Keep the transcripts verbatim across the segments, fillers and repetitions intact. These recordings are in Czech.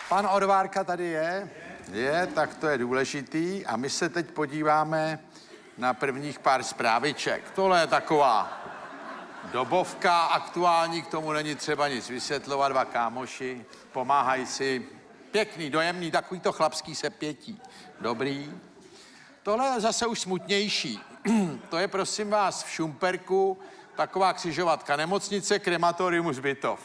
Pan Odvárka tady je? Je, tak to je důležitý. A my se teď podíváme na prvních pár zpráviček. Tohle je taková dobovka aktuální, k tomu není třeba nic vysvětlovat. Dva kámoši pomáhají si. Pěkný, dojemný, takový to chlapský sepětí. Dobrý. Tohle je zase už smutnější. To je, prosím vás, v Šumperku taková křižovatka. Nemocnice, krematorium, hřbitov.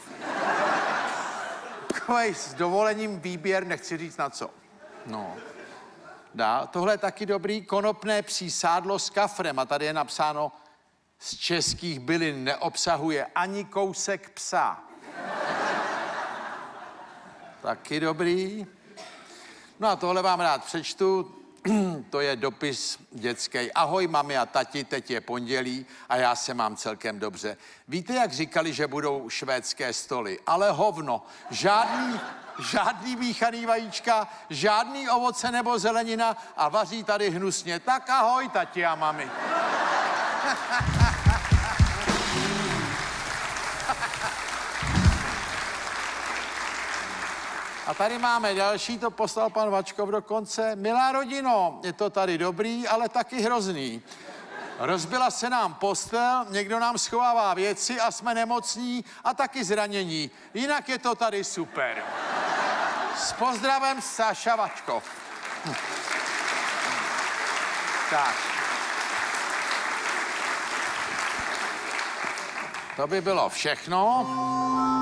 Takový s dovolením výběr, nechci říct na co. No. Dá. Tohle je taky dobrý. Konopné psí sádlo s kafrem. A tady je napsáno, z českých bylin neobsahuje ani kousek psa. Taky dobrý. No a tohle vám rád přečtu. To je dopis dětský. Ahoj, mami a tati, teď je pondělí a já se mám celkem dobře. Víte, jak říkali, že budou švédské stoly? Ale hovno. Žádný, žádný míchaný vajíčka, žádný ovoce nebo zelenina a vaří tady hnusně. Tak ahoj, tati a mami. A tady máme další, to poslal pan Vačkov dokonce. Milá rodino, je to tady dobrý, ale taky hrozný. Rozbila se nám postel, někdo nám schovává věci a jsme nemocní a taky zranění. Jinak je to tady super. S pozdravem Saša Vačkov. Hm. Tak. To by bylo všechno.